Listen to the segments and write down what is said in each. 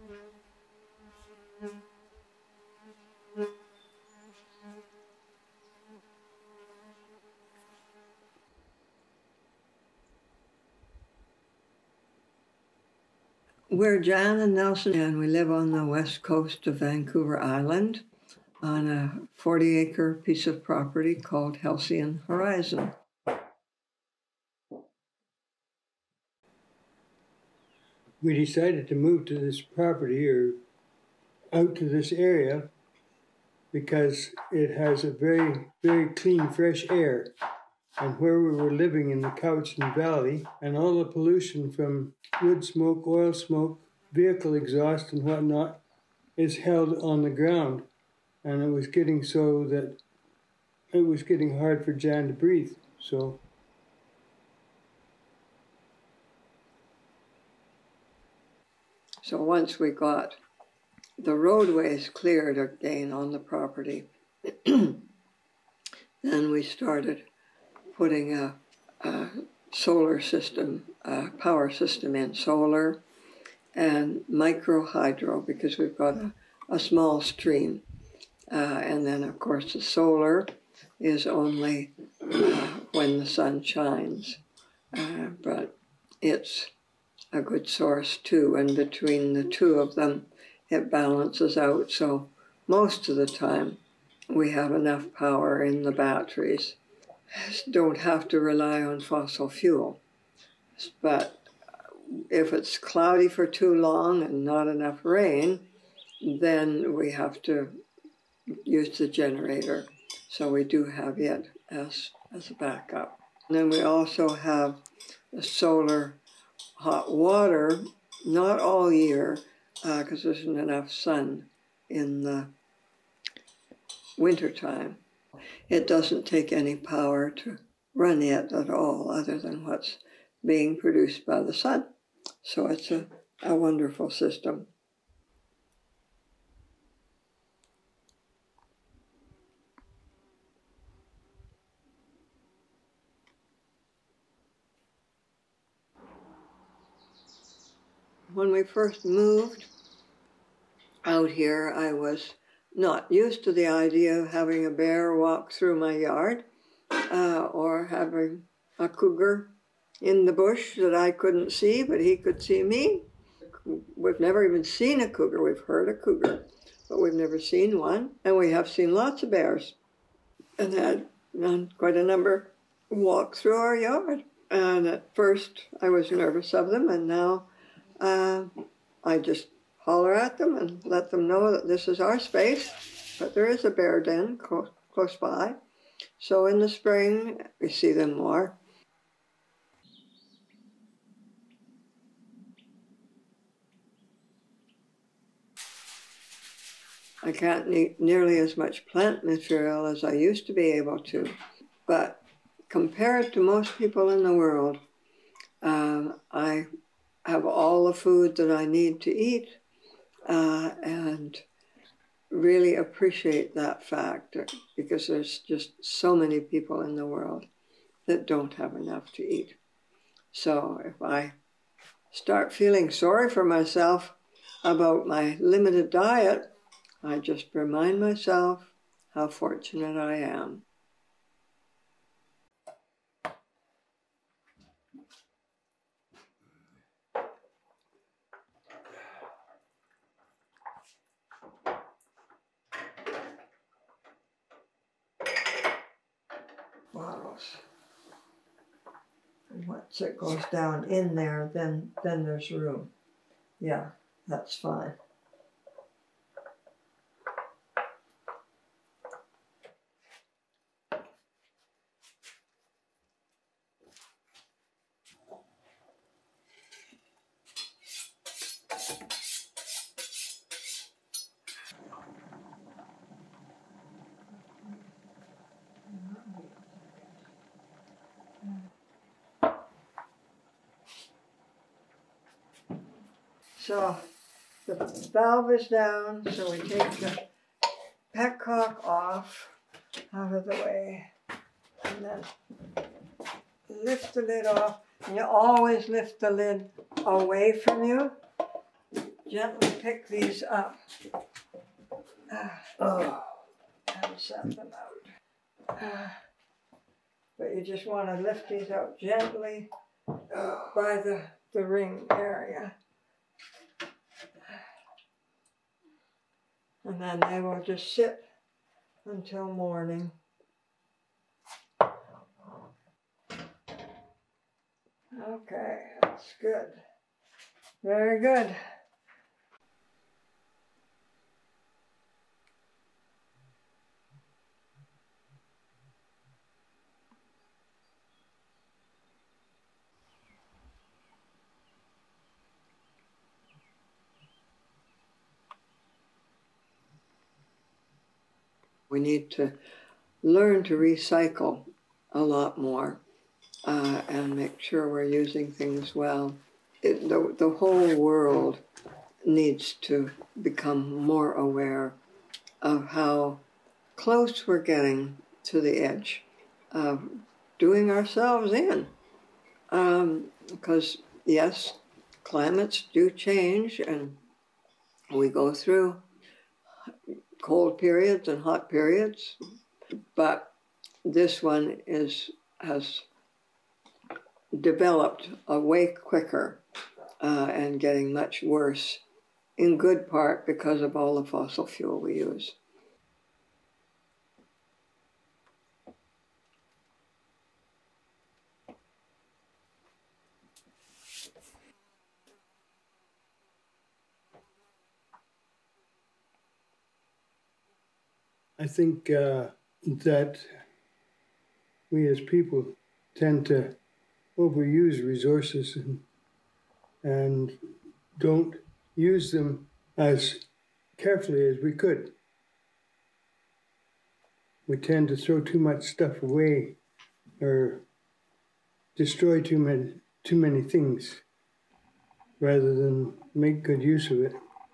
We're Jan and Nelson, and we live on the west coast of Vancouver Island on a 40-acre piece of property called Halcyon Horizon. We decided to move to this property or out to this area because it has a very, very clean, fresh air. And where we were living in the Cowichan Valley, and all the pollution from wood smoke, oil smoke, vehicle exhaust and whatnot is held on the ground. And it was getting so that it was getting hard for Jan to breathe. So once we got the roadways cleared again on the property, then we started putting a solar system, a power system in, solar and micro hydro, because we've got a small stream. And then, of course, the solar is only when the sun shines. But it's a good source too, and between the two of them, it balances out. So most of the time, we have enough power in the batteries. Don't have to rely on fossil fuel. But if it's cloudy for too long and not enough rain, then we have to use the generator. So we do have it as a backup. And then we also have the solar hot water, not all year, because there isn't enough sun in the wintertime. It doesn't take any power to run it at all, other than what's being produced by the sun. So it's a wonderful system. When we first moved out here, I was not used to the idea of having a bear walk through my yard or having a cougar in the bush that I couldn't see, but he could see me. We've never even seen a cougar. We've heard a cougar, but we've never seen one. And we have seen lots of bears and had quite a number walk through our yard. And at first I was nervous of them, and now I just holler at them and let them know that this is our space, but there is a bear den close by. So in the spring, we see them more. I can't eat nearly as much plant material as I used to be able to, but compared to most people in the world, I have all the food that I need to eat, and really appreciate that fact, because there's just so many people in the world that don't have enough to eat. So if I start feeling sorry for myself about my limited diet, I just remind myself how fortunate I am. Bottles. And once it goes down in there, then there's room. Yeah, that's fine. So the valve is down, so we take the petcock off, out of the way, and then lift the lid off. And you always lift the lid away from you, gently pick these up and set them out. But you just want to lift these out gently by the ring area. And then they will just sit until morning. Okay, that's good. Very good. We need to learn to recycle a lot more and make sure we're using things well. The whole world needs to become more aware of how close we're getting to the edge of doing ourselves in. Because, yes, climates do change and we go through cold periods and hot periods, but this one has developed way quicker and getting much worse, in good part because of all the fossil fuel we use. I think that we as people tend to overuse resources and don't use them as carefully as we could. We tend to throw too much stuff away or destroy too many things rather than make good use of it.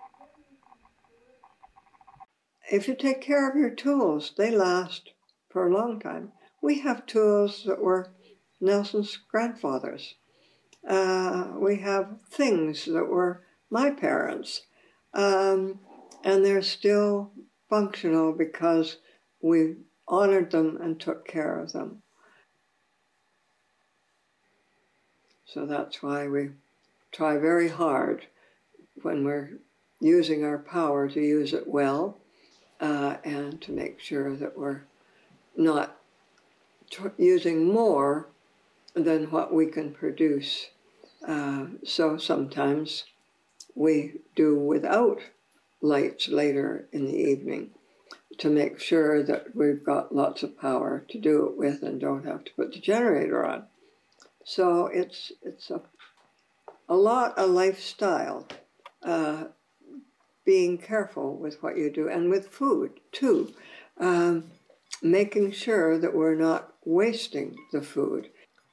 If you take care of your tools, they last for a long time. We have tools that were Nelson's grandfathers. We have things that were my parents, and they're still functional because we honored them and took care of them. So that's why we try very hard when we're using our power to use it well and to make sure that we're not using more than what we can produce. So sometimes we do without lights later in the evening to make sure that we've got lots of power to do it with and don't have to put the generator on. So it's a lifestyle, being careful with what you do and with food too, making sure that we're not wasting the food.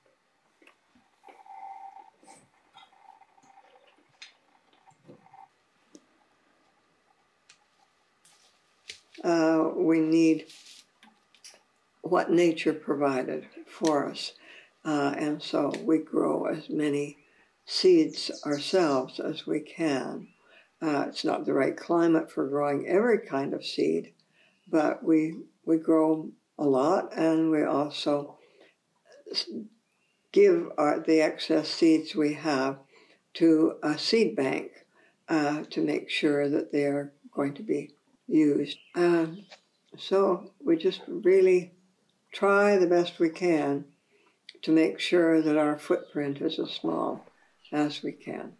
We need what nature provided for us. And so we grow as many seeds ourselves as we can. It's not the right climate for growing every kind of seed, but we grow a lot, and we also give the excess seeds we have to a seed bank to make sure that they are going to be used. So we just really try the best we can to make sure that our footprint is as small as we can.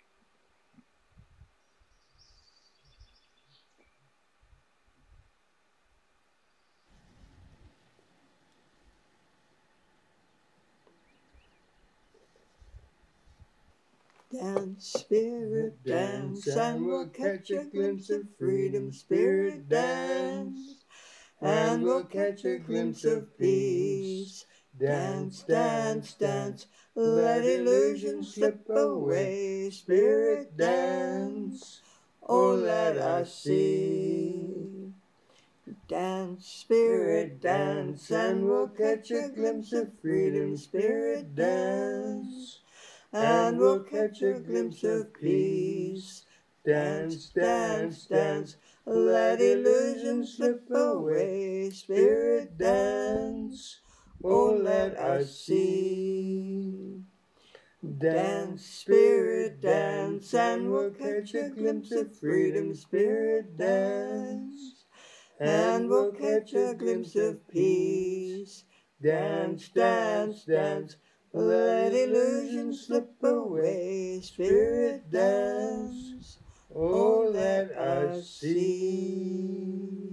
Dance, spirit, dance, and we'll catch a glimpse of freedom. Spirit, dance, and we'll catch a glimpse of peace. Dance, dance, dance, let illusion slip away. Spirit, dance, oh, let us see. Dance, spirit, dance, and we'll catch a glimpse of freedom. Spirit, dance, and we'll catch a glimpse of peace. Dance, dance, dance, let illusion slip away. Spirit dance, oh let us see. Dance, spirit dance, and we'll catch a glimpse of freedom. Spirit dance, and we'll catch a glimpse of peace. Dance, dance, dance, let illusion slip away. Spirit dance, oh let us see.